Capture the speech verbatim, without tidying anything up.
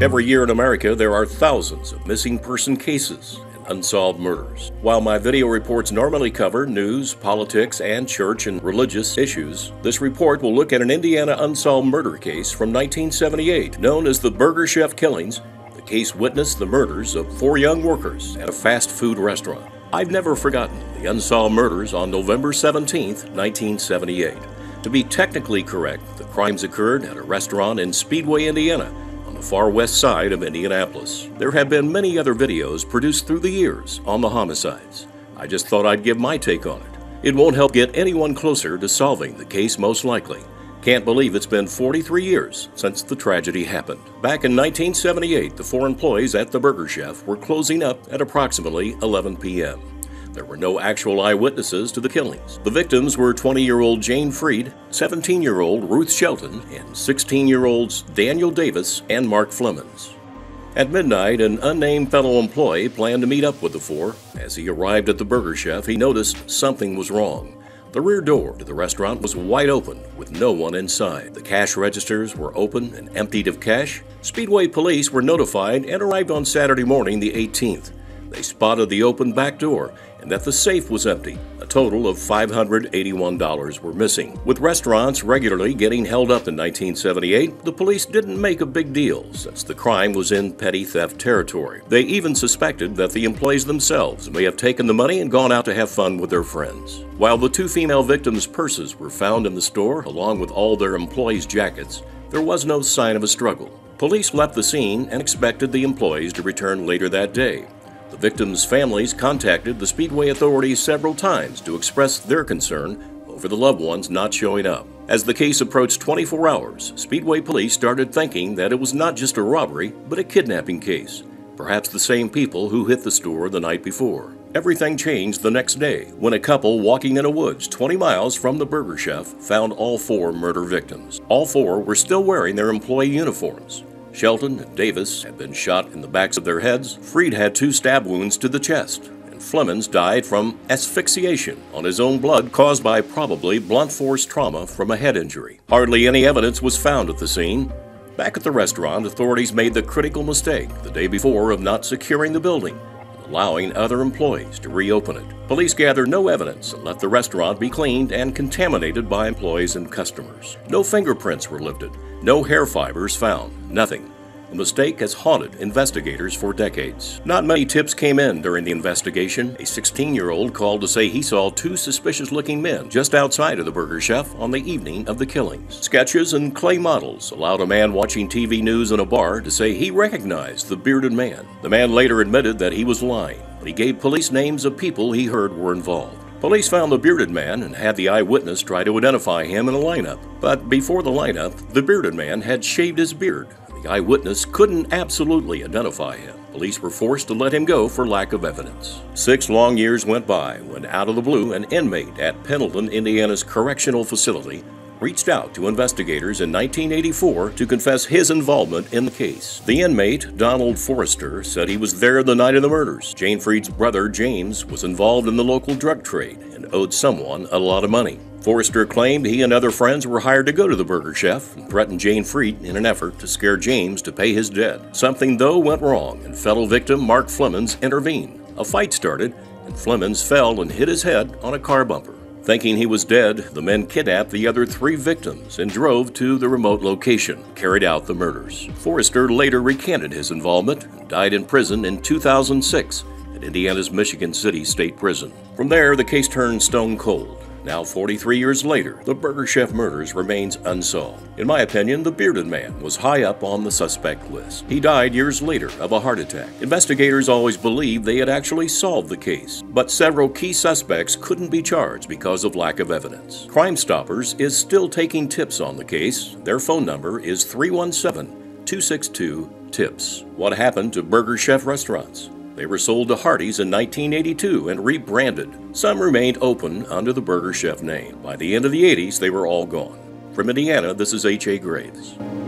Every year in America, there are thousands of missing person cases and unsolved murders. While my video reports normally cover news, politics, and church and religious issues, this report will look at an Indiana unsolved murder case from nineteen seventy-eight, known as the Burger Chef Killings. The case witnessed the murders of four young workers at a fast food restaurant. I've never forgotten the unsolved murders on November seventeenth, nineteen seventy-eight. To be technically correct, the crimes occurred at a restaurant in Speedway, Indiana, on the far west side of Indianapolis. There have been many other videos produced through the years on the homicides. I just thought I'd give my take on it. It won't help get anyone closer to solving the case, most likely. Can't believe it's been forty-three years since the tragedy happened. Back in nineteen seventy-eight, the four employees at the Burger Chef were closing up at approximately eleven p m There were no actual eyewitnesses to the killings. The victims were twenty-year-old Jane Freed, seventeen-year-old Ruth Shelton, and sixteen-year-olds Daniel Davis and Mark Flemons. At midnight, an unnamed fellow employee planned to meet up with the four. As he arrived at the Burger Chef, he noticed something was wrong. The rear door to the restaurant was wide open, with no one inside. The cash registers were open and emptied of cash. Speedway police were notified and arrived on Saturday morning, the eighteenth. They spotted the open back door and that the safe was empty. A total of five hundred eighty-one dollars were missing. With restaurants regularly getting held up in nineteen seventy-eight, the police didn't make a big deal since the crime was in petty theft territory. They even suspected that the employees themselves may have taken the money and gone out to have fun with their friends. While the two female victims' purses were found in the store, along with all their employees' jackets, there was no sign of a struggle. Police left the scene and expected the employees to return later that day. The victims' families contacted the Speedway authorities several times to express their concern over the loved ones not showing up. As the case approached twenty-four hours, Speedway police started thinking that it was not just a robbery, but a kidnapping case. Perhaps the same people who hit the store the night before. Everything changed the next day when a couple walking in a woods twenty miles from the Burger Chef found all four murder victims. All four were still wearing their employee uniforms. Shelton and Davis had been shot in the backs of their heads. Freed had two stab wounds to the chest, and Flemons died from asphyxiation on his own blood caused by probably blunt force trauma from a head injury. Hardly any evidence was found at the scene. Back at the restaurant, authorities made the critical mistake the day before of not securing the building and allowing other employees to reopen it. Police gathered no evidence and let the restaurant be cleaned and contaminated by employees and customers. No fingerprints were lifted. No hair fibers found. Nothing. The mistake has haunted investigators for decades. Not many tips came in during the investigation. A sixteen-year-old called to say he saw two suspicious-looking men just outside of the Burger Chef on the evening of the killings. Sketches and clay models allowed a man watching T V news in a bar to say he recognized the bearded man. The man later admitted that he was lying, but he gave police names of people he heard were involved. Police found the bearded man and had the eyewitness try to identify him in a lineup. But before the lineup, the bearded man had shaved his beard. The eyewitness couldn't absolutely identify him. Police were forced to let him go for lack of evidence. Six long years went by when, out of the blue, an inmate at Pendleton, Indiana's correctional facility reached out to investigators in nineteen eighty-four to confess his involvement in the case. The inmate, Donald Forrester, said he was there the night of the murders. Jane Freed's brother, James, was involved in the local drug trade and owed someone a lot of money. Forrester claimed he and other friends were hired to go to the Burger Chef and threatened Jane Freed in an effort to scare James to pay his debt. Something, though, went wrong, and fellow victim Mark Flemons intervened. A fight started, and Flemons fell and hit his head on a car bumper. Thinking he was dead, the men kidnapped the other three victims and drove to the remote location, carried out the murders. Forrester later recanted his involvement and died in prison in two thousand six at Indiana's Michigan City State Prison. From there, the case turned stone cold. Now, forty-three years later, the Burger Chef murders remains unsolved. In my opinion, the bearded man was high up on the suspect list. He died years later of a heart attack. Investigators always believed they had actually solved the case, but several key suspects couldn't be charged because of lack of evidence. Crime Stoppers is still taking tips on the case. Their phone number is three one seven, two six two, TIPS. What happened to Burger Chef restaurants? They were sold to Hardee's in nineteen eighty-two and rebranded. Some remained open under the Burger Chef name. By the end of the eighties, they were all gone. From Indiana, this is H A Graves.